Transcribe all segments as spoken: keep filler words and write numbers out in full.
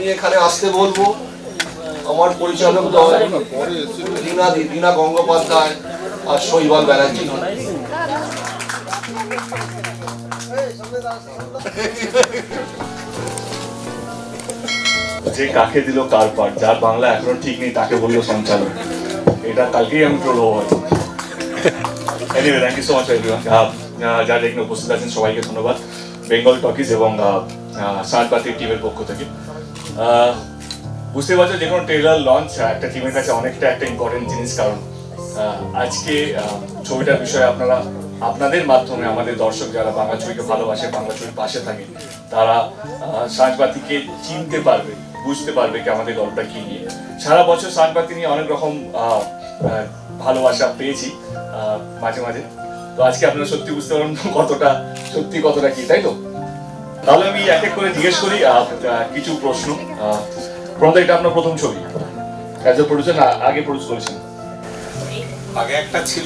আমি এখানে আসতে বলবো আমার পরিচালক দল লীনা দি লীনা গঙ্গোপাধ্যায় আর শৈবাল ব্যানার্জি। যে কাকে দিল কার পাট, যার বাংলা এখনো ঠিক নেই তাকে বললো সঞ্চালক, এটা কালকেই আমি ট্রোল হবো। Anyway thank you so much everyone. যারা এখানে উপস্থিত আছেন সবাইকে ধন্যবাদ বেঙ্গল টকিজ এবং সাঁঝবাতির টিমের পক্ষ থেকে। বুঝতে পারছো যে কোনো ট্রেলার লঞ্চ একটা টিমের কাছে অনেকটা একটা ইম্পর্টেন্ট জিনিস, কারণ আজকে ছবিটার বিষয়ে আপনারা আপনাদের মাধ্যমে আমাদের দর্শক যারা বাংলা ছবিকে ভালোবাসে, বাংলা ছবির পাশে থাকে, তারা সাঁঝবাতিকে চিনতে পারবে, বুঝতে পারবে কি আমাদের গল্পটা কি নিয়ে। সারা বছর সাঁঝবাতি নিয়ে অনেক রকম ভালোবাসা পেয়েছি মাঝে মাঝে, তো আজকে আপনারা সত্যি বুঝতে পারবেন কতটা সত্যি কতটা কি, তাই তো? তাহলে আমি এক এক করে জিজ্ঞেস করি কিছু প্রশ্ন। প্রথমত এটা আপনার প্রথম ছবি অ্যাজ এ প্রোডিউসার, না আগে প্রডিউস করেছেন? আগে একটা ছিল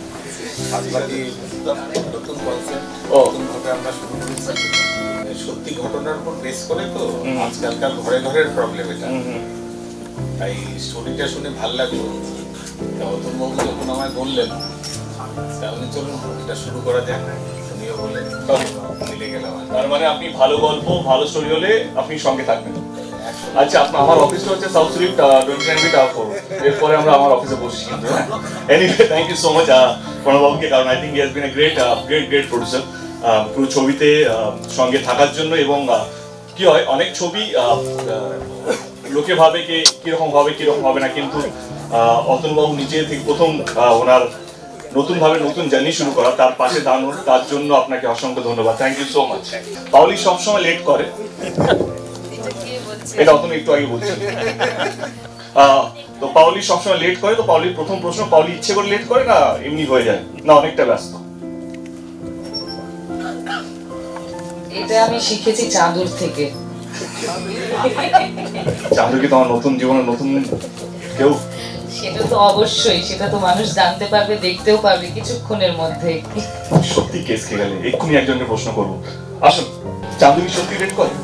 নতুন কনসেপ্ট, নতুন ভাবে আমরা শুরু করেছি, সত্যি ঘটনার উপর বেস করে। তো আজকালকার ঘরে ঘরের প্রবলেম এটা, তাই স্টোরিটা শুনে ভালো লাগলো। অতুলবাবু যখন আমায় বললেন তাহলে চলুন এটা শুরু করা যাক, উনিও বললেন, মিলে গেলাম। তার মানে আপনি ভালো গল্প ভালো স্টোরি হলে আপনি সঙ্গে থাকবেন। আচ্ছা, আপনার আমার অফিসটা হচ্ছে south street twenty nine B tower four, এরপরে আমরা আমার অফিসে বসছি কিন্তু। Anyway thank you so much প্রণববাবুকে, কারণ I think he has been a great great great producer পুরো ছবিতে সঙ্গে থাকার জন্য। এবং কি হয় অনেক ছবি লোকে ভাবে কি কিরকম হবে কিরকম হবে না, কিন্তু অতুলবাবু নিজে থেকে প্রথম ওনার নতুন ভাবে নতুন জার্নি শুরু করা, তার পাশে দাঁড়ানোর, তার জন্য আপনাকে অসংখ্য ধন্যবাদ। Thank you so much. Paoli সবসময় লেট করে, এটা অত একটু আগে বলছি। তো পাওলি সবসময় লেট করে, তো পাওলির প্রথম প্রশ্ন, পাওলি ইচ্ছে করে লেট করে না এমনি হয়ে যায়, না অনেকটা ব্যস্ত? এটা আমি শিখেছি চাঁদুর থেকে। চাঁদু কি তোমার নতুন জীবনের নতুন কেউ? সেটা তো অবশ্যই, সেটা তো মানুষ জানতে পারবে, দেখতেও পারবে কিছুক্ষণের মধ্যে। সত্যি কেস খেয়ে গেলে, এক্ষুনি একজনকে প্রশ্ন করবো। আসুন, চাঁদু কি সত্যি লেট করে?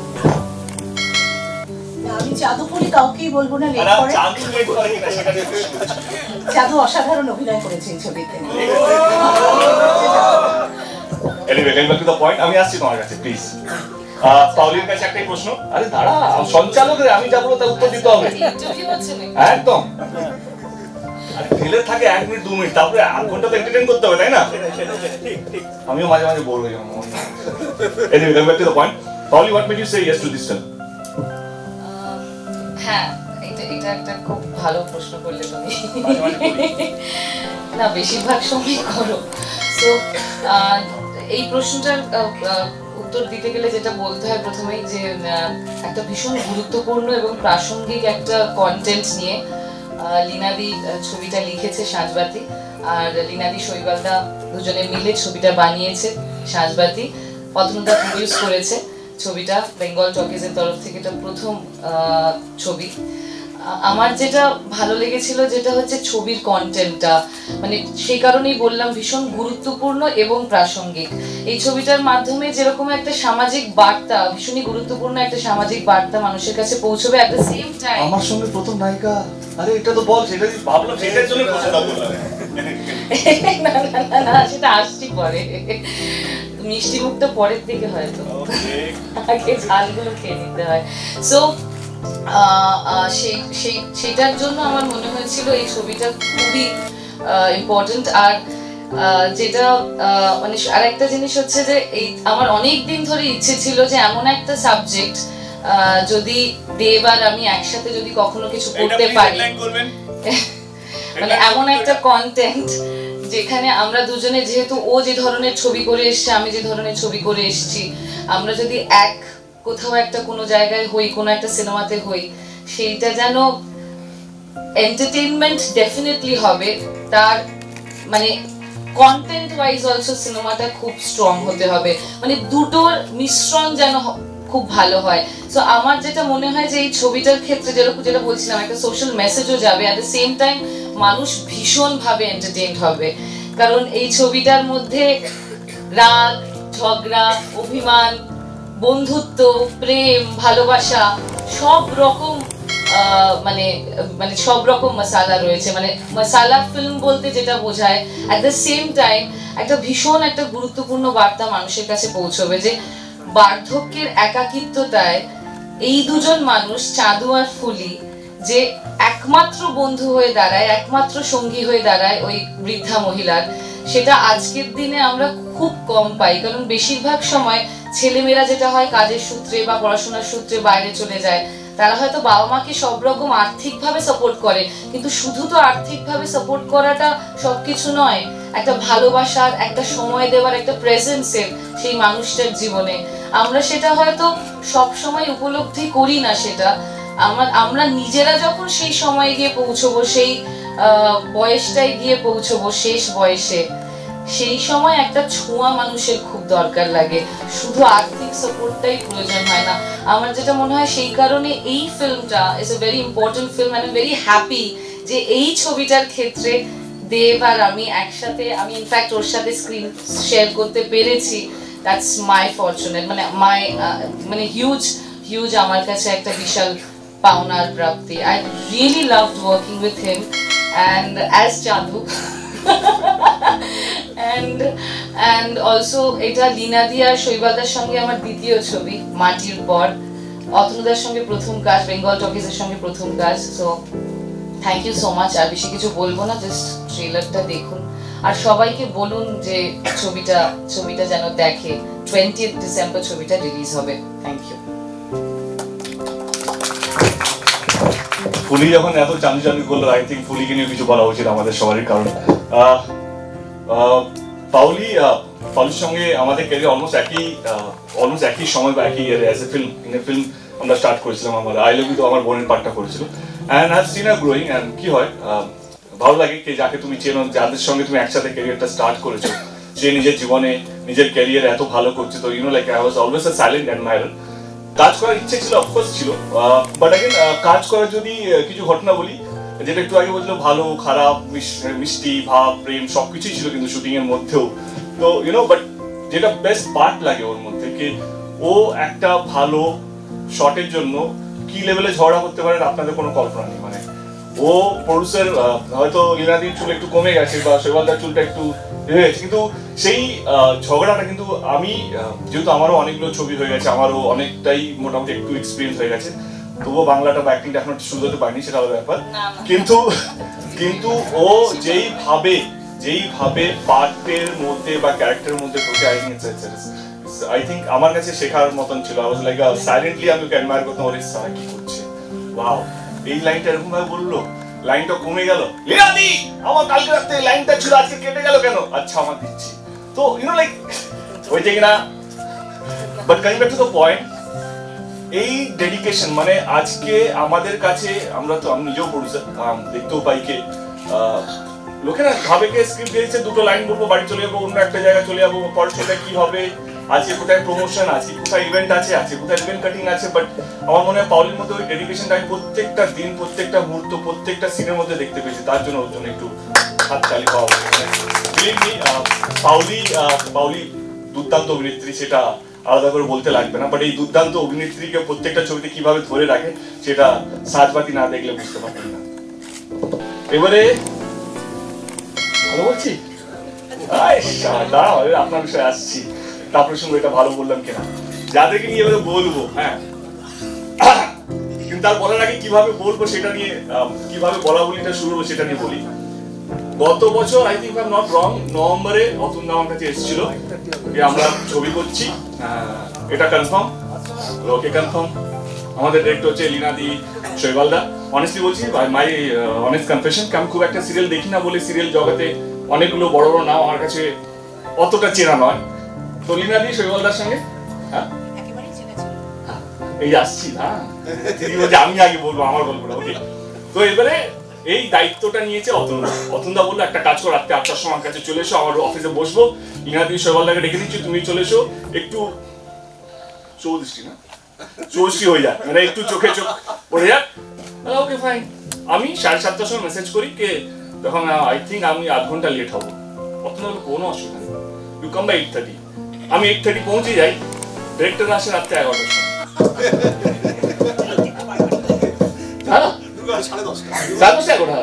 আমি জাদু বলি কাউকেই বলবো না লেট করে। চাঁদু লেট করে কিনা সেটা জাদু অসাধারণ অভিনয় করেছে এই ছবিতে। Anyway getting back to the point, আমি আসছি তোমার কাছে প্লিজ। পাওলির কাছে একটাই প্রশ্ন। আরে দাঁড়া, সঞ্চালক রে, আমি যা বলবো তার উত্তর দিতে হবে একদম। আরে ফেলে থাকে এক মিনিট দু মিনিট, তারপরে আধ ঘন্টা তো এন্টারটেইন করতে হবে, তাই না? আমিও মাঝে মাঝে বলবো যেমন। Anyway getting back to the point, Paoli what made you say yes to this film? হ্যাঁ, এটা এটা একটা খুব ভালো প্রশ্ন করলে তুমি। না, বেশিরভাগ সময় করো। সো এই প্রশ্নটার উত্তর দিতে গেলে যেটা বলতে হয় প্রথমেই, যে একটা ভীষণ গুরুত্বপূর্ণ এবং প্রাসঙ্গিক একটা কন্টেন্ট নিয়ে লীনাদি ছবিটা লিখেছে সাঁঝবাতি, আর লীনাদি শৈবালদা দুজনে মিলে ছবিটা বানিয়েছে সাঁঝবাতি। অতনুদা প্রডিউস করেছে ছবিটা বেঙ্গল টকিজের তরফ থেকে, এটা প্রথম ছবি। আমার যেটা ভালো লেগেছিল যেটা হচ্ছে ছবির কন্টেন্টটা, মানে সেই কারণেই বললাম ভীষণ গুরুত্বপূর্ণ এবং প্রাসঙ্গিক। এই ছবিটার মাধ্যমে যেরকম একটা সামাজিক বার্তা, ভীষণই গুরুত্বপূর্ণ একটা সামাজিক বার্তা মানুষের কাছে পৌঁছবে, এট দ্য সেম টাইম। আমার সঙ্গে প্রথম নায়িকা, আরে এটা তো বল, সেটা ভাবলাম সেটার জন্য প্রশ্নটা বললাম। না না না না, সেটা আসছি পরে, মিষ্টি মুখটা পরের দিকে হয়তো, আগে ঝালগুলো খেয়ে নিতে হয়। সো সেই সেই সেটার জন্য আমার মনে হয়েছিল এই ছবিটা খুবই ইম্পর্টেন্ট। আর যেটা মানে আর একটা জিনিস হচ্ছে যে এই আমার অনেক দিন ধরে ইচ্ছে ছিল যে এমন একটা সাবজেক্ট যদি দেব আর আমি একসাথে যদি কখনো কিছু করতে পারি, মানে এমন একটা কন্টেন্ট যেখানে আমরা দুজনে, যেহেতু ও যে ধরনের ছবি করে এসছে, আমি যে ধরনের ছবি করে এসছি, আমরা যদি এক কোথাও একটা কোনো জায়গায় হই, কোনো একটা সিনেমাতে হই, সেইটা যেন এন্টারটেইনমেন্ট ডেফিনেটলি হবে, তার মানে কন্টেন্ট ওয়াইজ অলসো সিনেমাটা খুব স্ট্রং হতে হবে, মানে দুটোর মিশ্রণ যেন খুব ভালো হয়। সো আমার যেটা মনে হয় যে এই ছবিটার ক্ষেত্রে যেরকম যেটা বলছিলাম, একটা সোশ্যাল মেসেজও যাবে, অ্যাট দ্য সেম টাইম মানুষ ভীষণভাবে এন্টারটেইনড হবে, কারণ এই ছবিটার মধ্যে রাগ, ঝগড়া, অভিমান, বন্ধুত্ব, প্রেম, ভালোবাসা সব রকম মানে মানে সব রকম মশালা রয়েছে, মানে মশালা ফিল্ম বলতে যেটা বোঝায় অ্যাট দ্য সেম টাইম একটা ভীষণ একটা গুরুত্বপূর্ণ বার্তা মানুষের কাছে পৌঁছবে যে বার্ধক্যের একাকিত্বতায় এই দুজন মানুষ চাঁদু আর ফুলি যে একমাত্র বন্ধু হয়ে দাঁড়ায়, একমাত্র সঙ্গী হয়ে দাঁড়ায় ওই বৃদ্ধা মহিলার, সেটা আজকের দিনে আমরা খুব কম পাই। কারণ বেশিরভাগ সময় ছেলেমেয়েরা যেটা হয় কাজের সূত্রে বা পড়াশোনার সূত্রে বাইরে চলে যায়, তারা হয়তো বাবা মাকে সব রকম আর্থিকভাবে সাপোর্ট করে, কিন্তু শুধু তো আর্থিকভাবে সাপোর্ট করাটা সবকিছু নয়, একটা ভালোবাসার, একটা সময় দেওয়ার, একটা প্রেজেন্সের সেই মানুষটার জীবনে আমরা সেটা হয়তো সব সময় উপলব্ধি করি না। সেটা আমার আমরা নিজেরা যখন সেই সময়ে গিয়ে পৌঁছবো, সেই বয়সটায় গিয়ে পৌঁছবো, শেষ বয়সে, সেই সময় একটা ছোঁয়া মানুষের খুব দরকার লাগে, শুধু আর্থিক সাপোর্টটাই প্রয়োজন হয় না। আমার যেটা মনে হয় সেই কারণে এই ফিল্মটা is a very important film and very happy যে এই ছবিটার ক্ষেত্রে দেব আর আমি একসাথে, আমি ইনফ্যাক্ট ওর সাথে স্ক্রিন শেয়ার করতে পেরেছি, দ্যাটস মাই ফরচুনেট, মানে মাই মানে হিউজ হিউজ আমার কাছে একটা বিশাল পাওনার প্রাপ্তি। I really loved working with him and as Chandu and and also এটা লীনা দি আর শৈবালদার সঙ্গে আমার দ্বিতীয় ছবি মাটির পর, অতনুদার সঙ্গে প্রথম কাজ, বেঙ্গল টকিজের সঙ্গে প্রথম কাজ। So thank you so much. আর বেশি কিছু বলবো না, জাস্ট ট্রেলারটা দেখুন আর সবাইকে বলুন যে ছবিটা ছবিটা যেন দেখে। টোয়েন্টিয়েথ ডিসেম্বর ছবিটা রিলিজ হবে। Thank you. ফুলি যখন এত চাঁদি চাঁদি করলো, আই থিঙ্ক ফুলিকে নিয়ে কিছু বলা উচিত আমাদের সবারই, কারণ পাওলি পাওলির সঙ্গে আমাদের ক্যারিয়ার অলমোস্ট একই অলমোস্ট একই সময় বা একই ইয়ারে as a film in a film আমরা স্টার্ট করেছিলাম। আমার আই লাভ ইউ তো আমার বোনের পার্টটা করেছিল and has seen a growing and কি হয় ভালো লাগে যে যাকে তুমি চেনো, যাদের সঙ্গে তুমি একসাথে ক্যারিয়ারটা স্টার্ট করেছো, যে নিজের জীবনে নিজের ক্যারিয়ার এত ভালো করছে। তো you know like I was always a silent admirer. কাজ করার ইচ্ছে ছিল, অফকোর্স ছিল, বাট অ্যাগেন কাজ করার যদি কিছু ঘটনা বলি, যেটা একটু আগে বলছিল ভালো খারাপ মিষ্টি ভাব প্রেম সবকিছুই ছিল কিন্তু শুটিং এর মধ্যেও। তো ইউনো বাট যেটা বেস্ট পার্ট লাগে ওর মধ্যে কি ও একটা ভালো শটের জন্য কি লেভেলে ঝগড়া করতে পারেন আপনাদের কোনো কল্পনা নেই। মানে ও প্রডিউসার হয়তো লীনাদির চুল একটু কমে গেছে বা শৈবালদার চুলটা একটু হয়েছে, কিন্তু সেই ঝগড়াটা কিন্তু আমি যেহেতু আমারও অনেকগুলো ছবি হয়ে গেছে, আমারও অনেকটাই মোটামুটি একটু এক্সপিরিয়েন্স হয়ে গেছে, তবুও বাংলাটা বা অ্যাক্টিংটা এখন শুধুতে পারিনি, সেটা আলাদা ব্যাপার। কিন্তু কিন্তু ও যেইভাবে যেইভাবে পার্টের মধ্যে বা ক্যারেক্টারের মধ্যে ঢুকে আই থিঙ্ক আই থিঙ্ক আমার কাছে শেখার মতন ছিল। আই ওয়াজ লাইক সাইলেন্টলি আমি ওকে অ্যাডমায়ার করতাম, ওরে সারা কি করছে, ওয়াও এই লাইনটা এরকম ভাবে বললো, লাইনটা কমে গেল, লীনাদি আমার কালকে রাতে লাইনটা ছিল আজকে কেটে গেল কেন, আচ্ছা আমার দিচ্ছি। তো ইউনো লাইক ওইটা কিনা, but coming back to the point, এই ডেডিকেশন মানে আজকে আমাদের কাছে, আমরা তো আমি নিজেও প্রডিউসার, দেখতেও পাই কে লোকেরা ভাবে কে স্ক্রিপ্ট দিয়েছে, দুটো লাইন বলবো বাড়ি চলে যাবো, অন্য একটা জায়গায় চলে যাবো, পরের ছবিটা কি হবে, আজকে কোথায় প্রমোশন, আজকে কোথায় ইভেন্ট আছে, আজকে কোথায় রিবেন কাটিং আছে। বাট আমার মনে হয় পাওলির মধ্যে ওই ডেডিকেশনটা আমি প্রত্যেকটা দিন, প্রত্যেকটা মুহূর্ত, প্রত্যেকটা সিনের মধ্যে দেখতে পেয়েছি। তার জন্য ওর জন্য একটু হাততালি পাওয়া বিলিভ মি। পাওলি পাওলি দুর্দান্ত অভিনেত্রী, সেটা আলাদা করে বলতে লাগবে না, বাট এই দুর্দান্ত অভিনেত্রীকে প্রত্যেকটা ছবিতে কিভাবে ধরে রাখে সেটা সাজবাতি না দেখলে বুঝতে পারবেন না। এবারে ভালো বলছি, দাঁড়াও আপনার বিষয়ে আসছি, তারপরে সঙ্গে এটা ভালো বললাম কিনা, যাদেরকে নিয়ে এবারে বলবো, হ্যাঁ কিন্তু তার বলার আগে কিভাবে বলবো সেটা নিয়ে, কিভাবে বলা বলিটা শুরু হবো সেটা নিয়ে বলি। গত বছর I think I am not wrong, নভেম্বরে অতুল আমার কাছে এসেছিল যে আমরা ছবি করছি, এটা কনফার্ম, ওকে কনফার্ম। আমাদের ডিরেক্টর হচ্ছে লীনাদি শৈবালদা। অনেস্টলি বলছি, মাই অনেস্ট কনফেশন, আমি খুব একটা সিরিয়াল দেখি না বলে সিরিয়াল জগতে অনেকগুলো বড় বড় নাম আমার কাছে অতটা চেনা নয়। তো লীনাদি শৈবালদার সঙ্গে হ্যাঁ এই আসছি, হ্যাঁ আমি আগে বলবো আমার গল্পটা, ওকে। তো এবারে এই দায়িত্বটা নিয়েছে অতনুদা। অতনুদা বললো একটা কাজ করো, রাত্রে আটটার সময় আমার কাছে চলে এসো, আমার অফিসে বসবো, লীনাদি শৈবালদাকে ডেকে দিচ্ছি, তুমি চলে এসো, একটু চৌদৃষ্টি না চৌষ্টি হয়ে যায়, মানে একটু চোখে চোখ পড়ে যাক, ওকে ফাইন। আমি সাড়ে সাতটার সময় মেসেজ করি কে, তখন আই থিঙ্ক আমি আধ ঘন্টা লেট হবো। অতনুদা কোনো অসুবিধা নেই, you come by eight thirty. আমি এইট থার্টি পৌঁছে যাই, ডিরেক্টর আসে রাত্রে এগারোটার সময়। সাড়ে দশটা সাড়ে দশটা এগারোটা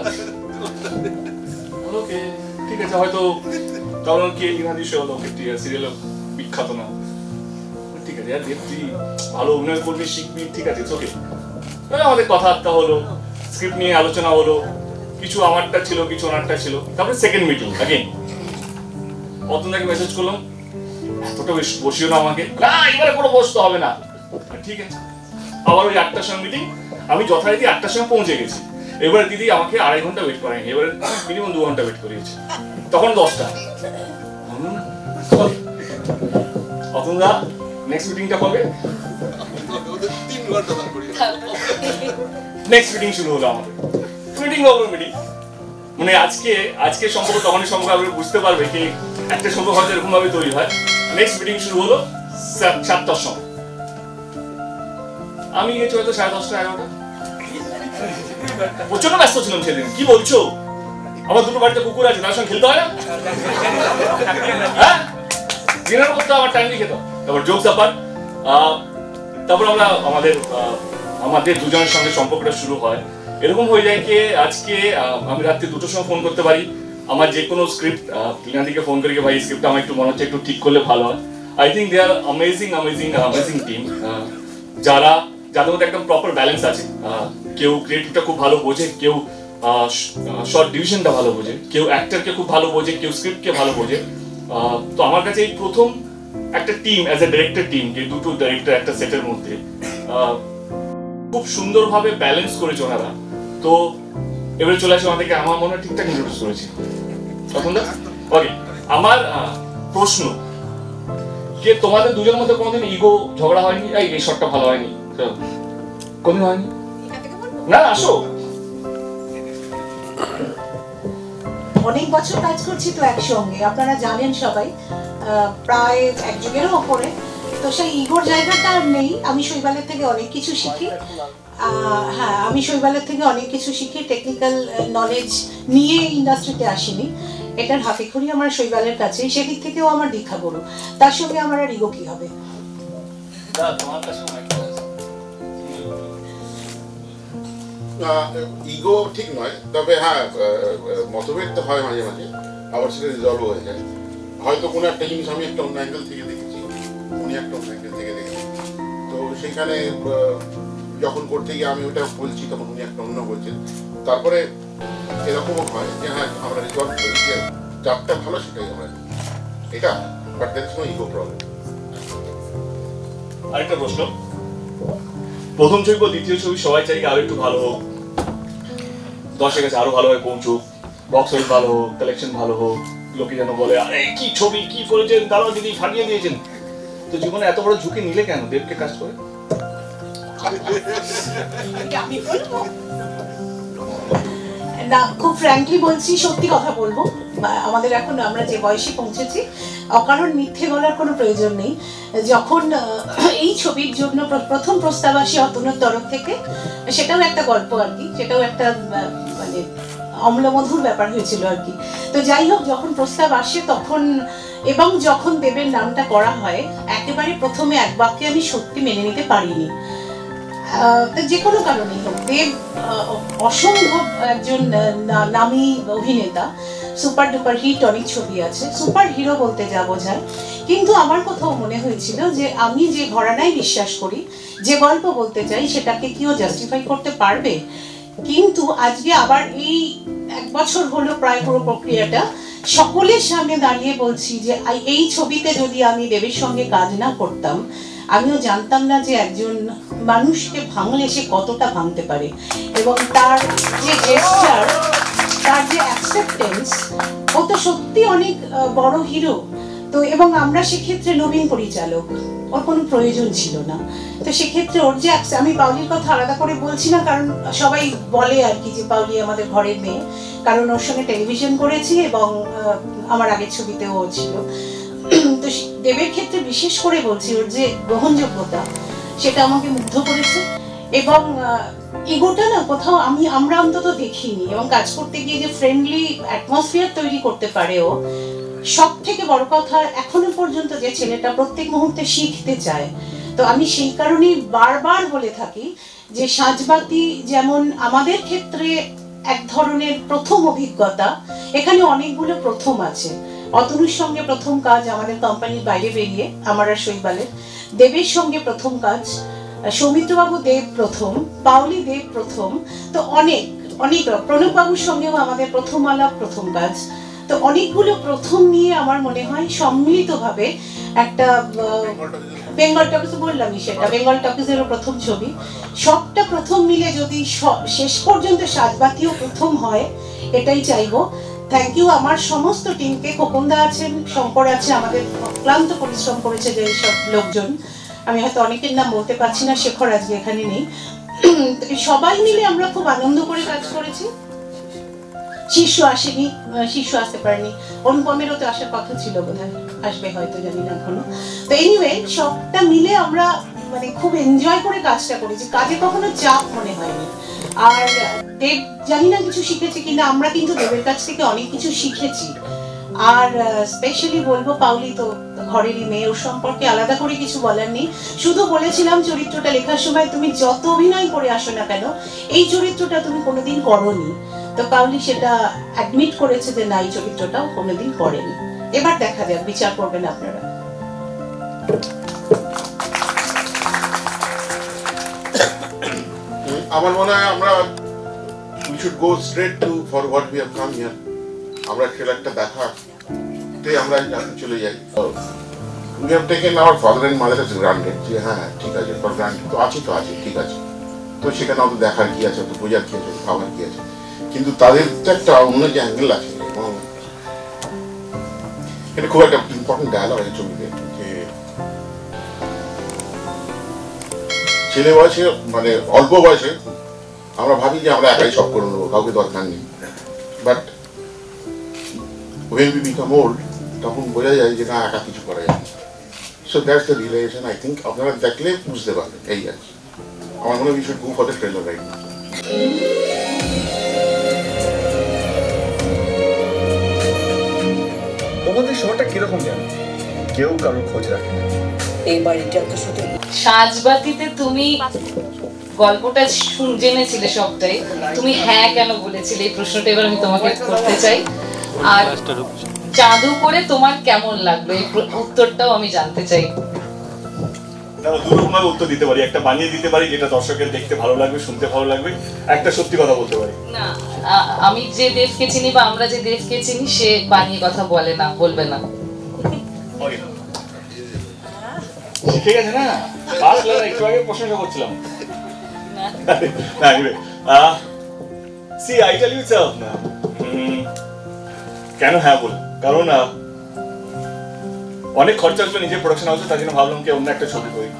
ওকে ঠিক আছে হয়তো তখন কে লিনাদি শো হলো সিরিয়াল বিখ্যাত না ঠিক আছে আর তুই ভালো অভিনয় করবি শিখবি ঠিক আছে ওকে আমাদের কথাবার্তা হলো স্ক্রিপ্ট নিয়ে আলোচনা হলো কিছু আমারটা ছিল কিছু ওনারটা ছিল তারপরে সেকেন্ড মিটিং আগেন অতনদাকে মেসেজ করলাম এতটা বেশি বসিও না আমাকে না এবারে কোনো বসতে হবে না ঠিক আছে আবার ওই আটটার সময় মিটিং আমি যথারীতি আটটার সময় পৌঁছে গেছি এবারে দিদি আমাকে আড়াই ঘন্টা ওয়েট করায়নি এবারে মিনিমাম দু ঘন্টা ওয়েট করিয়েছে তখন দশটা অতনদা নেক্সট মিটিংটা কবে তিন ঘন্টা নেক্সট মিটিং শুরু হলো আমাদের মিটিং হবে মিটিং মানে আজকে আজকে সম্পর্ক তখনই সম্পর্ক আপনি বুঝতে পারবে কি একটা সম্পর্ক হয়তো এরকম ভাবে তৈরি হয় নেক্সট মিটিং শুরু হলো সাতটার সময় আমি গেছি হয়তো সাড়ে দশটা এগারোটা প্রচন্ড ব্যস্ত ছিলাম সেদিন কি বলছো আমার দুটো বাড়িতে কুকুর আছে তার সঙ্গে খেলতে হয় না হ্যাঁ ডিনার করতে আমার টাইমলি খেতে তারপর যোগ ব্যাপার তারপর আমরা আমাদের আমাদের দুজনের সঙ্গে সম্পর্কটা শুরু হয় এরকম হয়ে যায় কি আজকে আমি রাত্রি দুটোর সময় ফোন করতে পারি আমার যে কোনো স্ক্রিপ্ট লিনাদিকে ফোন করে ভাই স্ক্রিপ্টটা আমার একটু মনে হচ্ছে একটু ঠিক করলে ভালো হয় I think they are amazing amazing amazing team যারা যাদের মধ্যে একদম প্রপার ব্যালেন্স আছে কেউ ক্রিয়েটিভটা খুব ভালো বোঝে কেউ শর্ট ডিভিশনটা ভালো বোঝে কেউ অ্যাক্টরকে খুব ভালো বোঝে কেউ স্ক্রিপ্টকে ভালো বোঝে তো আমার কাছে এই প্রথম একটা team as a director team যে দুটো ডিরেক্টর একটা সেটের মধ্যে খুব সুন্দরভাবে ব্যালেন্স করেছে ওনারা তো এবারে চলে আসে আমাদেরকে আমার মনে হয় ঠিকঠাক ইন্ট্রোডিউস করেছি তখন দা ওকে আমার প্রশ্ন যে তোমাদের দুজনের মধ্যে কোনোদিন ইগো ঝগড়া হয়নি এই এই শটটা ভালো হয়নি কোনদিন হয়নি না আসো অনেক বছর কাজ করছি তো একসঙ্গে আপনারা জানেন সবাই প্রায় এক যুগেরও ওপরে তো সেই ইগোর জায়গাটা আর নেই আমি শৈবালের থেকে অনেক কিছু শিখি হ্যাঁ আমি শৈবালের থেকে অনেক কিছু শিখি টেকনিক্যাল নলেজ নিয়ে ইন্ডাস্ট্রিতে আসিনি এটার হাফিখুরি আমার শৈবালের কাছে সেদিক থেকেও আমার দীক্ষা গুরু তার সঙ্গে আমার আর ইগো কি হবে ইগো ঠিক নয় তবে হ্যাঁ মতভেদ তো হয় মাঝে মাঝে আবার সেটা রিজলভ হয়ে যায় হয়তো কোনো একটা জিনিস আমি একটা অন্য অ্যাঙ্গেল থেকে দেখেছি উনি একটা অন্য অ্যাঙ্গেল থেকে দেখেছি তো সেখানে যখন করতে গিয়ে আমি ওটা বলছি তখন উনি একটা অন্য বলছেন তারপরে এরকমও হয় যে হ্যাঁ আমরা রিজলভ করি যে যারটা ভালো সেটাই আমরা এটা but that is no ego problem আরেকটা প্রশ্ন প্রথম ছবি বা দ্বিতীয় ছবি সবাই চাই আরো একটু ভালো হোক দর্শকের কাছে আরো ভালোভাবে পৌঁছুক বক্স অফিস ভালো হোক কালেকশন ভালো হোক লোকে যেন বলে আরে কি ছবি কি করেছেন দাঁড়াও দিদি ফাটিয়ে দিয়েছেন তো জীবনে এত বড় ঝুঁকি নিলে কেন দেবকে কাজ করে না খুব ফ্র্যাঙ্কলি বলছি সত্যি কথা বলবো আমাদের এখন আমরা যে বয়সে পৌঁছেছি অকারণ মিথ্যে বলার কোনো প্রয়োজন নেই যখন এই ছবির জন্য প্রথম প্রস্তাব আসে অতনুর তরফ থেকে সেটাও একটা গল্প আর কি সেটাও একটা মানে অম্লমধুর ব্যাপার হয়েছিল আর কি তো যাই হোক যখন প্রস্তাব আসে তখন এবং যখন দেবের নামটা করা হয় একেবারে প্রথমে এক বাক্যে আমি সত্যি মেনে নিতে পারিনি যে কোনো কারণেই হোক দেব অসম্ভব একজন নামী অভিনেতা সুপার ডুপার হিট অনেক ছবি আছে সুপার হিরো বলতে যা বোঝায় কিন্তু আমার কোথাও মনে হয়েছিল যে আমি যে ঘরানায় বিশ্বাস করি যে গল্প বলতে চাই সেটাকে কেউ জাস্টিফাই করতে পারবে কিন্তু আজকে আবার এই এক বছর হলো প্রায় পুরো প্রক্রিয়াটা সকলের সামনে দাঁড়িয়ে বলছি যে এই ছবিতে যদি আমি দেবের সঙ্গে কাজ না করতাম আমিও জানতাম না যে একজন মানুষকে ভাঙলে সে কতটা ভাঙতে পারে এবং তার যে জেস্টার তার যে অ্যাকসেপ্টেন্স ও তো সত্যি অনেক বড় হিরো তো এবং আমরা সেক্ষেত্রে নবীন পরিচালক ওর কোনো প্রয়োজন ছিল না তো সেক্ষেত্রে ওর যে আমি পাওলির কথা আলাদা করে বলছি না কারণ সবাই বলে আর কি যে পাওলি আমাদের ঘরের মেয়ে কারণ ওর সঙ্গে টেলিভিশন করেছি এবং আমার আগের ছবিতেও ছিল তো দেবের ক্ষেত্রে বিশেষ করে বলছি ওর যে গ্রহণযোগ্যতা সেটা আমাকে মুগ্ধ করেছে এবং ইগোটা না কোথাও আমি আমরা অন্তত দেখিনি এবং কাজ করতে গিয়ে যে ফ্রেন্ডলি অ্যাটমসফিয়ার তৈরি করতে পারে ও সব থেকে বড় কথা এখনো পর্যন্ত যে ছেলেটা প্রত্যেক মুহূর্তে শিখতে চায় তো আমি সেই কারণেই বারবার বলে থাকি যে সাঁঝবাতি যেমন আমাদের ক্ষেত্রে এক ধরনের প্রথম অভিজ্ঞতা, এখানে অনেকগুলো প্রথম আছে। অতনুর সঙ্গে প্রথম কাজ আমাদের কোম্পানির বাইরে বেরিয়ে, আমার আর শৈবালের। দেবের সঙ্গে প্রথম কাজ, সৌমিত্রবাবু দেব প্রথম, পাওলি দেব প্রথম, তো অনেক অনেক প্রণববাবুর সঙ্গেও আমাদের প্রথম আলাপ, প্রথম কাজ। তো অনেকগুলো প্রথম নিয়ে আমার মনে হয় সম্মিলিতভাবে একটা বেঙ্গল টকিজ, বললামই সেটা বেঙ্গল টকিজেরও প্রথম ছবি, সবটা প্রথম মিলে যদি শেষ পর্যন্ত সাঁঝবাতিও প্রথম হয়, এটাই চাইবো। থ্যাংক ইউ আমার সমস্ত টিমকে, খোকনদা আছেন, শঙ্কর আছে, আমাদের ক্লান্ত পরিশ্রম করেছে যে সব লোকজন, আমি হয়তো অনেকের নাম বলতে পারছি না, শেখর আজকে এখানে নেই। সবাই মিলে আমরা খুব আনন্দ করে কাজ করেছি। শিশু আসেনি, শিশু আসতে পারেনি, অনুপমেরও তো আসার কথা ছিল, বোধহয় আসবে হয়তো, জানি না এখনো। তো এনিওয়ে সবটা মিলে আমরা মানে খুব এনজয় করে কাজটা করেছি, কাজে কখনো চাপ মনে হয়নি। আর দেব জানি না কিছু শিখেছে কিনা, আমরা কিন্তু দেবের কাছ থেকে অনেক কিছু শিখেছি। আর স্পেশালি বলবো পাওলি তো ঘরেরই মেয়ে, ওর সম্পর্কে আলাদা করে কিছু বলার নেই, শুধু বলেছিলাম চরিত্রটা লেখার সময় তুমি যত অভিনয় করে আসো না কেন এই চরিত্রটা তুমি কোনোদিন করোনি। তো পাওলি সেটা অ্যাডমিট করেছে যে না, এই চরিত্রটাও কোনোদিন করেনি। এবার দেখা যাক, বিচার করবেন আপনারা। আমার মনে হয় আমরা we should go straight to for what we have come here. আমরা ট্রেলারটা দেখাতে আমরা চলে যাই। We have taken our father and mother as granted, যে হ্যাঁ ঠিক আছে, for granted তো আছে, তো আছে, ঠিক আছে, তো সেখানে অত দেখার কি আছে, অত বোঝার কি আছে, খাবার কি আছে, কিন্তু তাদের তো একটা অন্য যে অ্যাঙ্গেল আছে। এবং এটা খুব একটা ইম্পর্টেন্ট ডায়ালগ আছে ছবিতে, যে ছেলে বয়সে মানে অল্প বয়সে আমরা ভাবি যে আমরা একাই সব করে নেবো, কাউকে দরকার নেই, but when we become old তখন বোঝা যায় যে না, একা কিছু করা যায় না। So that's the realisation I think আপনারা দেখলে বুঝতে পারবেন। এই আর কি আমার মনে হয় we should go for the trailer right now. তোমাদের শহরটা কিরকম জানো? কেউ কারোর খোঁজ রাখে না। এই বাড়িটা তো শুধু সাঁঝবাতিতে তুমি গল্পটা জেনেছিলে সবটাই, তুমি হ্যাঁ কেন বলেছিলে, এই প্রশ্নটা এবার আমি তোমাকে করতে চাই। আর জাদু করে তোমার কেমন লাগলো, এই উত্তরটাও আমি জানতে চাই। দুরকমভাবে উত্তর দিতে পারি, একটা বানিয়ে দিতে পারি যেটা দর্শকের দেখতে ভালো লাগবে, শুনতে ভালো লাগবে, একটা সত্যি কথা বলতে পারি। না, আমি যে দেবকে চিনি বা আমরা যে দেবকে চিনি সে বানিয়ে কথা বলে না, বলবে না। শিখে গেছে না, একটু আগে প্রশংসা করছিলাম। See I tell you itself না, কেন হ্যাঁ বল, কারণ অনেক খরচা আসবে নিজের প্রোডাকশন হাউসে, তার জন্য ভাবলাম কি অন্য একটা ছবি করি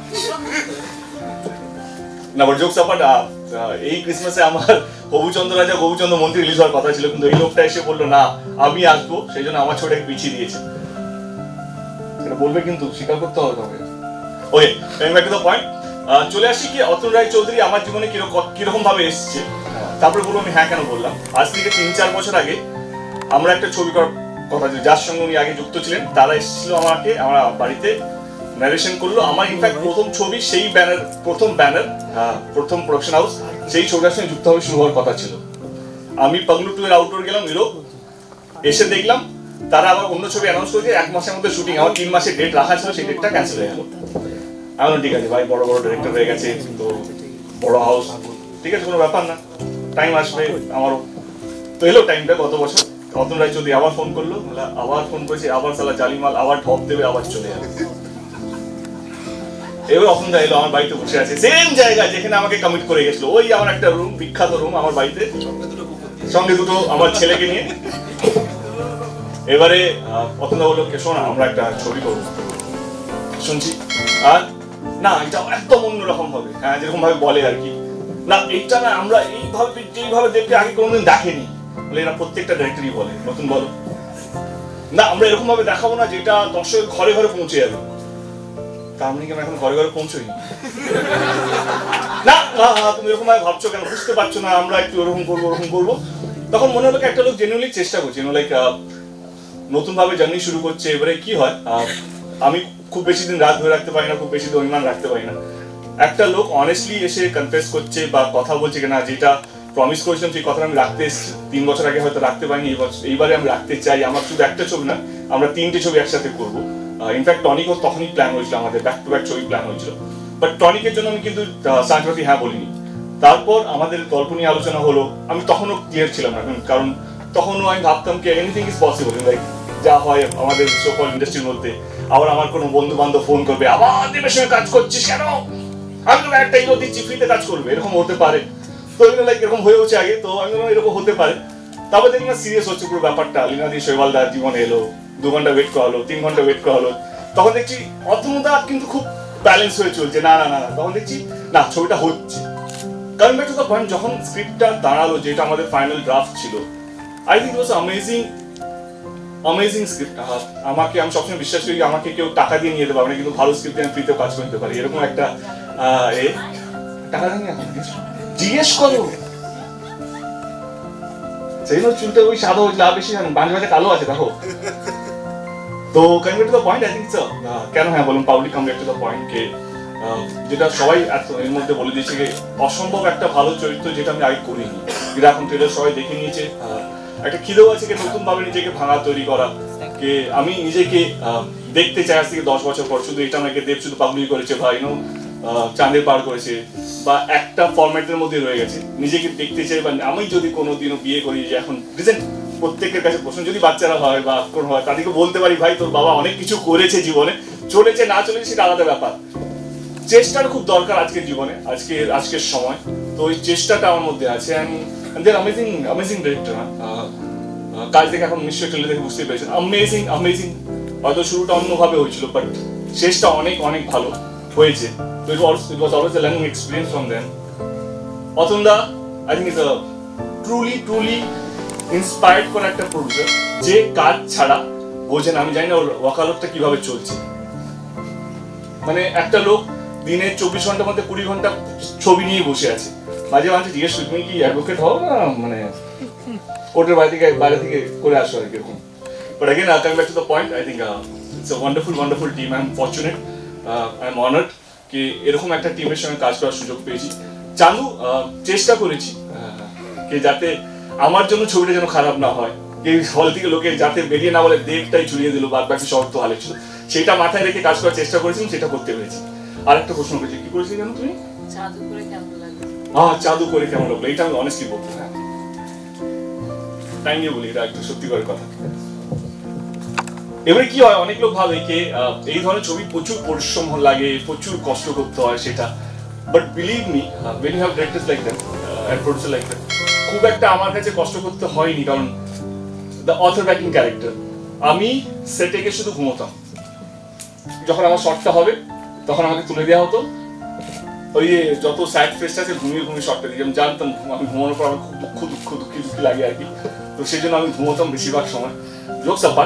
না। বড় জোকস অ্যাপার্ট, এই ক্রিসমাসে আমার হবুচন্দ্র রাজা হবুচন্দ্র মন্ত্রী রিলিজ হওয়ার কথা ছিল, কিন্তু এই লোকটা এসে বললো না আমি আসবো, সেই জন্য আমার ছবিটাকে পিছিয়ে দিয়েছে। সেটা বলবে কিন্তু স্বীকার করতে হবে তবে। Okay, coming back to the point, চলে আসি কি অতুল রায় চৌধুরী আমার জীবনে কিরকম ভাবে এসেছে, তারপরে বলবো আমি হ্যাঁ কেন বললাম। আজ থেকে তিন চার বছর আগে আমরা একটা ছবি করার কথা ছিল, যার সঙ্গে উনি আগে যুক্ত ছিলেন, তারা এসেছিল আমাকে আমার বাড়িতে, ন্যারেশন করলো। আমার ইনফ্যাক্ট প্রথম ছবি সেই ব্যানার, প্রথম ব্যানার, প্রথম প্রোডাকশন হাউস, সেই ছবিটার সঙ্গে যুক্ত হবে শুরু হওয়ার কথা ছিল। আমি পাগলু টু এর আউটডোর গেলাম ইউরোপ, এসে দেখলাম তারা আবার অন্য ছবি অ্যানাউন্স করেছে, এক মাসের মধ্যে শুটিং, আমার তিন মাসের ডেট রাখা ছিল, সেই ডেটটা ক্যান্সেল হয়ে গেল। আমি ঠিক আছে ভাই, বড় বড় ডিরেক্টর হয়ে গেছে, তো বড় হাউস, ঠিক আছে কোনো ব্যাপার না, টাইম আসবে আমারও। তো এলো টাইমটা গত বছর, অতুল রায় চৌধুরী আবার ফোন করলো, আবার ফোন করেছে, আবার সালা জালিমাল, আবার ঠপ দেবে, আবার চলে যাবে। এবার অতুল দা এলো আমার বাড়িতে বসে আছে, সেম জায়গা যেখানে আমাকে কমিট করে গেছিল, ওই আমার একটা রুম, বিখ্যাত রুম আমার বাড়িতে, সঙ্গে দুটো আমার ছেলেকে নিয়ে। এবারে অতুল দা বললো শোনা আমরা একটা ছবি করবো, শুনছি আর না এটা একদম অন্যরকম হবে, হ্যাঁ যেরকম ভাবে বলে আর কি, না এইটা না আমরা এইভাবে যেইভাবে দেখতে আগে কোনোদিন দেখেনি, বলে এরা প্রত্যেকটা ডাইরেক্টরই বলে নতুন বলো না, আমরা এরকম ভাবে দেখাবো না যেটা দর্শকের ঘরে ঘরে পৌঁছে যাবে। তা আমি কি আমরা এখন ঘরে ঘরে পৌঁছই না, তুমি এরকম ভাবে ভাবছো কেন, বুঝতে পারছো না আমরা একটু ওরকম করবো ওরকম করবো। তখন মনে হলো একটা লোক জেনুইনলি চেষ্টা করছে, লাইক নতুন ভাবে জার্নি শুরু করছে। এবারে কি হয়, আমি খুব বেশি দিন রাত ধরে রাখতে পারি না, খুব বেশি দিন অভিমান রাখতে পারি না। একটা লোক অনেস্টলি এসে কনফেস করছে বা কথা বলছে কিনা যেটা প্রমিস করেছিলাম সেই কথাটা আমি রাখতে এসেছি, তিন বছর আগে হয়তো রাখতে পারিনি, এইবারে আমি রাখতে চাই। আমার শুধু একটা ছবি না, আমরা তিনটে ছবি একসাথে করবো। ইনফ্যাক্ট টনিকও তখনই প্ল্যান হয়েছিল, আমাদের ব্যাক টু ব্যাক ছবি প্ল্যান হয়েছিল, বাট টনিকের জন্য আমি কিন্তু সাঞ্জবাতি হ্যাঁ বলিনি। তারপর আমাদের গল্প নিয়ে আলোচনা হলো, আমি তখনও ক্লিয়ার ছিলাম না, কারণ তখনও আমি ভাবতাম কি এনিথিং ইজ পসিবল, লাইক যা হয় আমাদের সোকল ইন্ডাস্ট্রির মধ্যে। আবার আমার কোনো বন্ধু বান্ধব ফোন করবে, আবার দেবের সঙ্গে কাজ করছিস কেন, আমি তো একটা ইগো দিচ্ছি, ফ্রিতে কাজ করবে, এরকম হতে পারে। তো এগুলো লাইক এরকম হয়ে হচ্ছে আগে, তো আমি এরকম হতে পারে। তারপর দেখি না সিরিয়াস হচ্ছে পুরো ব্যাপারটা, লীনা দি শৈবাল দার জীবনে এলো, দু ঘন্টা ওয়েট করা হলো, তিন ঘন্টা ওয়েট করা হলো, তখন দেখছি অতনুদা কিন্তু খুব ব্যালেন্স হয়ে চলছে, না না না না, তখন দেখছি না ছবিটা হচ্ছে। কারণ ব্যাক টু দ্য পয়েন্ট, যখন স্ক্রিপ্টটা দাঁড়ালো যেটা আমাদের ফাইনাল ড্রাফট ছিল, I think it was amazing amazing script. আমাকে আমি সবসময় বিশ্বাস করি আমাকে কেউ টাকা দিয়ে নিয়ে যেতে পারবে না, কিন্তু ভালো স্ক্রিপ্ট আমি ফ্রিতেও কাজ করতে পারি, এরকম একটা এ টাকা দেয়নি এখন জিজ্ঞেস করো। সেই জন্য চুলটা ওই সাদা হয়েছিল, আর বেশি বাঁধে বাঁধে কালো আছে দেখো। তো coming back to the point, I think কেন হ্যাঁ বলুন Paoli, coming back to the point কে যেটা সবাই এর মধ্যে বলে দিয়েছে যে অসম্ভব একটা ভালো চরিত্র যেটা আমি আগে করিনি, যেটা এখন ট্রেলার সবাই দেখে নিয়েছে। একটা খিদেও আছে কে নতুন ভাবে নিজেকে ভাঙা তৈরি করা, কে আমি নিজেকে দেখতে চাই আজ থেকে দশ বছর পর, শুধু এটা আমাকে দেব শুধু পাবলিক করেছে বা ইউনো চাঁদের পার করেছে বা একটা ফরম্যাটের মধ্যে রয়ে গেছে, নিজেকে দেখতে চাই। বা আমি যদি কোনোদিনও বিয়ে করি, যে এখন রিসেন্ট প্রত্যেকের কাছে প্রশ্ন, যদি বাচ্চারা হয় বা কোন হয় তাদেরকে বলতে পারি ভাই তোর বাবা অনেক কিছু করেছে জীবনে, চলেছে না চলেছে সেটা আলাদা ব্যাপার, চেষ্টার খুব দরকার আজকের জীবনে, আজকের আজকের সময়। তো ওই চেষ্টাটা আমার মধ্যে আছে। And then amazing amazing director, কাজ দেখে এখন নিশ্চয়ই ট্রেলার দেখে বুঝতে পেরেছেন, অ্যামেজিং অ্যামেজিং। হয়তো শুরুটা অন্যভাবে হয়েছিল, বাট শেষটা অনেক অনেক ভালো হয়েছে। তো it was it was always a learning experience from them. অতন্দা I think is a truly truly inspired করা একটা প্রডিউসার, যে কাজ ছাড়া বোঝেন, আমি জানি না ওর ওয়াকালতটা কিভাবে চলছে। মানে একটা লোক দিনে চব্বিশ ঘন্টার মধ্যে কুড়ি ঘন্টা ছবি নিয়ে বসে আছে, মাঝে মাঝে জিজ্ঞেস করি তুমি কি অ্যাডভোকেট হও না মানে কোর্টের বাইরে থেকে বাইরে থেকে করে আসো আর কি এরকম। But again coming back to the point, I think it's a wonderful wonderful team. I am fortunate, I am honoured কি এরকম একটা টিমের সঙ্গে কাজ করার সুযোগ পেয়েছি। চালু চেষ্টা করেছি কে যাতে আমার জন্য ছবিটা যেন খারাপ না হয়, এই হল থেকে লোকে যাতে বেরিয়ে না বলে দেবটাই ছড়িয়ে দিল, বাদ বাকি সব তো ভালো ছিল, সেটা মাথায় রেখে কাজ করার চেষ্টা করেছিলাম, সেটা করতে পেরেছি। আর একটা প্রশ্ন করেছি, কি করেছি জানো তুমি? জাদু করে কেমন লাগলো? হ্যাঁ জাদু করে কেমন লাগলো, এটা আমি অনেস্টলি বলবো। হ্যাঁ টাইম নিয়ে বলি, এটা একটু সত্যি করে কথা। এবারে কি হয়, অনেক লোক ভাবে যে এই ধরনের ছবি প্রচুর পরিশ্রম লাগে, প্রচুর কষ্ট করতে হয় সেটা, but believe me when you have directors like them and producers like them, খুব একটা আমার কাছে কষ্ট করতে হয়নি, কারণ দ্য অথর ব্যাকিং ক্যারেক্টার। আমি সেটে গিয়ে শুধু ঘুমোতাম, যখন আমার শটটা হবে তখন আমাকে তুলে দেওয়া হতো, ওই যে যত স্যাড ফেসটা আছে ঘুমিয়ে ঘুমিয়ে শটটা দিই, আমি জানতাম আমি ঘুমানোর পর আমার খুব দুঃখ দুঃখ দুঃখী দুঃখী লাগে আর কি, তো সেই জন্য আমি ঘুমোতাম বেশিরভাগ সময়। জোকস অ্যাপার্ট,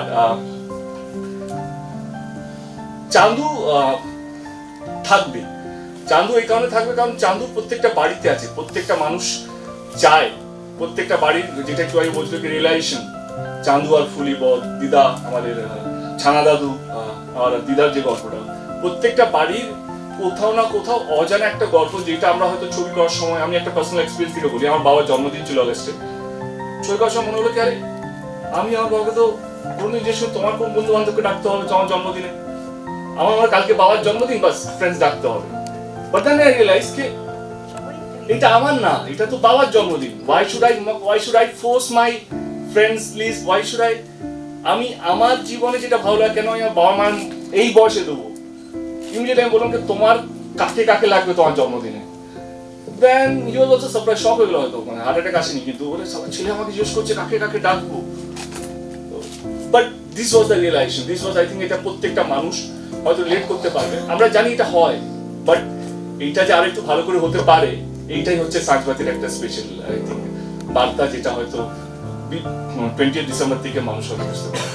চান্দু থাকবে, চান্দু এই কারণে থাকবে কারণ চান্দু প্রত্যেকটা বাড়িতে আছে, প্রত্যেকটা মানুষ চায়, প্রত্যেকটা বাড়ির যেটা একটু আগে বলছিল কি রিয়েলাইজেশন, চান্দু আর ফুলি বদ দিদা, আমাদের ছানা দাদু আর দিদার যে গল্পটা, প্রত্যেকটা বাড়ির কোথাও না কোথাও অজানা একটা গল্প, যেটা আমরা হয়তো ছবি করার সময়, আমি একটা পার্সোনাল এক্সপিরিয়েন্স থেকে বলি, আমার বাবার জন্মদিন ছিল আগস্টে, ছবি করার সময় মনে হলো কি আরে আমি আমার বাবাকে তো কোনোদিন যে সময় তোমার কোন বন্ধু বান্ধবকে ডাকতে হবে আমার জন্মদিনে, আমার আমার কালকে বাবার জন্মদিন বাস ফ্রেন্ডস ডাকতে হবে, বাট দেন আই রিয়েলাইজ কে এটা আমার না, এটা তো বাবার জন্মদিন, why should I why should I force my friends list, why should I, আমি আমার জীবনে যেটা ভালো লাগে কেন আমি আমার বাবা মার এই বয়সে দেবো, ইমিডিয়েটলি আমি বললাম যে তোমার কাকে কাকে লাগবে তোমার জন্মদিনে, দেন হি ওয়াজ অলসো সারপ্রাইজ, শক হয়ে গেল, হয়তো মানে হার্ট অ্যাটাক আসেনি, কিন্তু ওরে ছেলে আমাকে জিজ্ঞেস করছে কাকে কাকে ডাকবো, but this was the realisation, this was I think এটা প্রত্যেকটা মানুষ হয়তো রিলেট করতে পারবে, আমরা জানি এটা হয়, বাট এইটা যে আরেকটু ভালো করে হতে পারে, এইটাই হচ্ছে সাঞ্জবাতির একটা স্পেশাল আই থিঙ্ক বার্তা, যেটা হয়তো টোয়েন্টি ডিসেম্বর থেকে মানুষ হয়তো বুঝতে পারবে।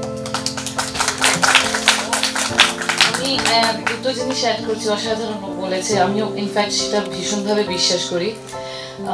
আমি দুটো জিনিস অ্যাড করছি, অসাধারণ বলেছে, আমিও ইনফ্যাক্ট সেটা ভীষণভাবে বিশ্বাস করি।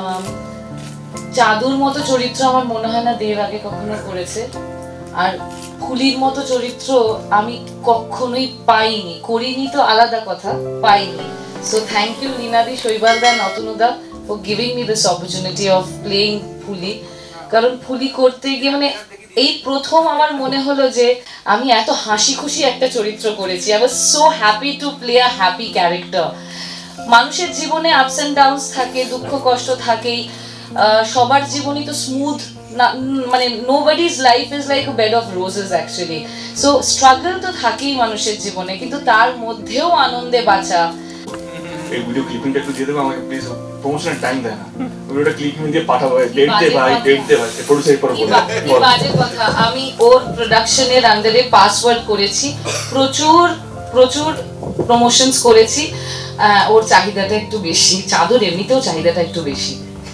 জাদুর মতো চরিত্র আমার মনে হয় না দেব আগে কখনো করেছে, আর ফুলির মতো চরিত্র আমি কখনোই পাইনি, করিনি তো আলাদা কথা, পাইনি। সো থ্যাংক ইউ লীনাদি, শৈবাল দা, নতুনুদা for giving me this opportunity of playing Phuli. কারণ ফুলি করতে গিয়ে মানে এই প্রথম আমার মনে হলো যে আমি এত হাসি খুশি একটা চরিত্র করেছি। I was so happy to play a happy character. মানুষের জীবনে আপস অ্যান্ড ডাউনস থাকে, দুঃখ কষ্ট থাকেই, সবার জীবনই তো স্মুথ না, মানে nobody's life is like a bed of roses actually. So struggle তো থাকেই মানুষের জীবনে, কিন্তু তার মধ্যেও আনন্দে বাঁচা। এই ভিডিও ক্লিপিংটা একটু দিয়ে দেবো আমাকে প্লিজ, প্রমোশনের টাইম দেয় না, ভিডিওটা ক্লিপিং দিয়ে পাঠাবো, ডেট দে ভাই, ডেট দে ভাই, প্রোডিউসার পরে বলে বাজে কথা। আমি ওর প্রোডাকশনের আন্ডারে পাসওয়ার্ড করেছি, প্রচুর প্রচুর প্রমোশনস করেছি। ওর চাহিদাটা একটু বেশি, চাদর এমনিতেও চাহিদাটা একটু বেশি।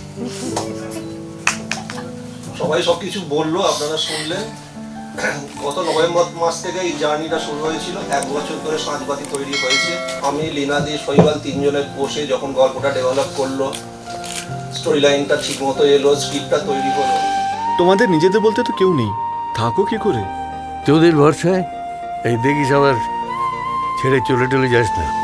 সবাই সবকিছু বললো, আপনারা শুনলেন। গত নভেম্বর মাস থেকে এই জার্নিটা শুরু হয়েছিল, এক বছর ধরে সাঁঝবাতি তৈরি হয়েছে। আমি লীনাদি শৈবাল তিনজনের বসে যখন গল্পটা ডেভেলপ করলো, স্টোরি লাইনটা ঠিক মতো এলো, স্ক্রিপ্টটা তৈরি হলো। তোমাদের নিজেদের বলতে তো কেউ নেই, থাকো কি করে? তোদের ভরসায় এই দেখিস, আবার ছেড়ে চলে চলে যাস না।